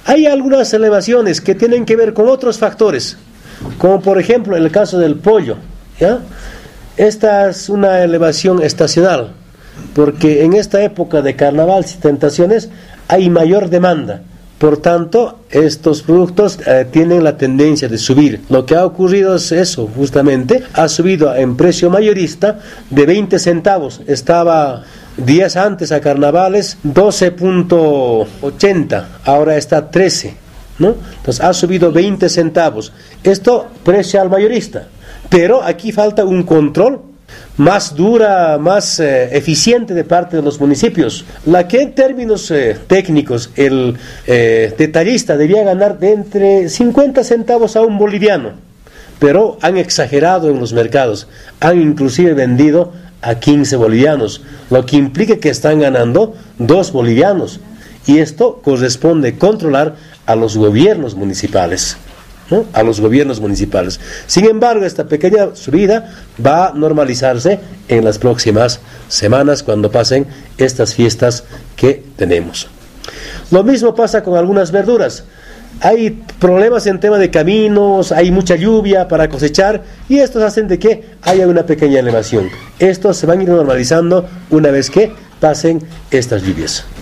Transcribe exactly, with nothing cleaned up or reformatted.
Hay algunas elevaciones que tienen que ver con otros factores, como por ejemplo el caso del pollo, ¿ya? Esta es una elevación estacional, porque en esta época de carnaval y tentaciones hay mayor demanda. Por tanto, estos productos eh, tienen la tendencia de subir. Lo que ha ocurrido es eso, justamente, ha subido en precio mayorista de veinte centavos. Estaba días antes a carnavales doce punto ochenta, ahora está trece, ¿no? Entonces ha subido veinte centavos. Esto precio al mayorista. Pero aquí falta un control más dura, más eh, eficiente de parte de los municipios, la que en términos eh, técnicos el eh, detallista debía ganar de entre cincuenta centavos a un boliviano, pero han exagerado en los mercados, han inclusive vendido a quince bolivianos, lo que implica que están ganando dos bolivianos, y esto corresponde controlar a los gobiernos municipales, ¿no? A los gobiernos municipales. Sin embargo, esta pequeña subida va a normalizarse en las próximas semanas cuando pasen estas fiestas que tenemos. Lo mismo pasa con algunas verduras. Hay problemas en tema de caminos, hay mucha lluvia para cosechar y estos hacen de que haya una pequeña elevación. Estos se van a ir normalizando una vez que pasen estas lluvias.